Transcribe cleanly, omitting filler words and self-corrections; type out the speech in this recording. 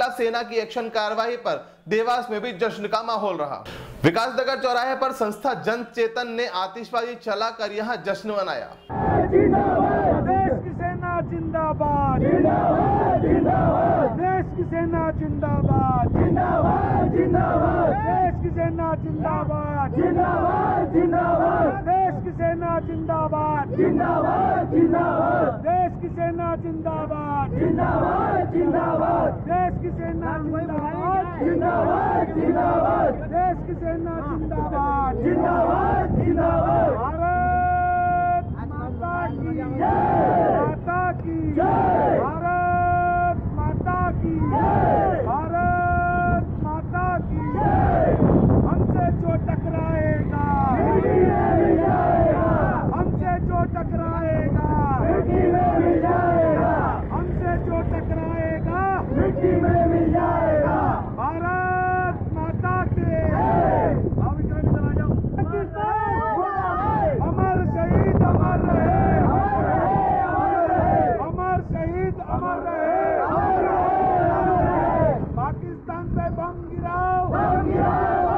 खिलाफ सेना की एक्शन कार्यवाही पर देवास में भी जश्न का माहौल रहा। विकासनगर चौराहे पर संस्था जन चेतन ने आतिशबाजी चलाकर यहां जश्न मनाया। देश की सेना जिंदाबाद, जिंदाबाद, जिंदाबाद। देश की सेना जिंदाबाद, जिंदाबाद, जिंदाबाद। देश की सेना जिंदाबाद, जिंदाबाद, जिंदाबाद। देश की सेना जिंदाबाद, जिंदाबाद, जिंदाबाद। देश की सेना जिंदाबाद, जिंदाबाद, जिंदाबाद। देश की सेना जिंदाबाद, जिंदाबाद, जिंदाबाद। देश की सेना जिंदाबाद, जिंदाबाद, जिंदाबाद। भारत माता की जय, माता की जय। भारत माता की जय, भारत माता की जय। हमसे जो टकराएगा मिट्टी में मिल जाएगा, हमसे जो टकराएगा मिट्टी में मिल जाएगा, हमसे जो टकराएगा मिट्टी में मिल जाएगा। भारत माता के अमर शहीद अमर रहे, अमर रहे, अमर रहे। अमर शहीद अमर रहे, अमर रहे, अमर रहे। पाकिस्तान पे बम गिराओ, बम गिराओ,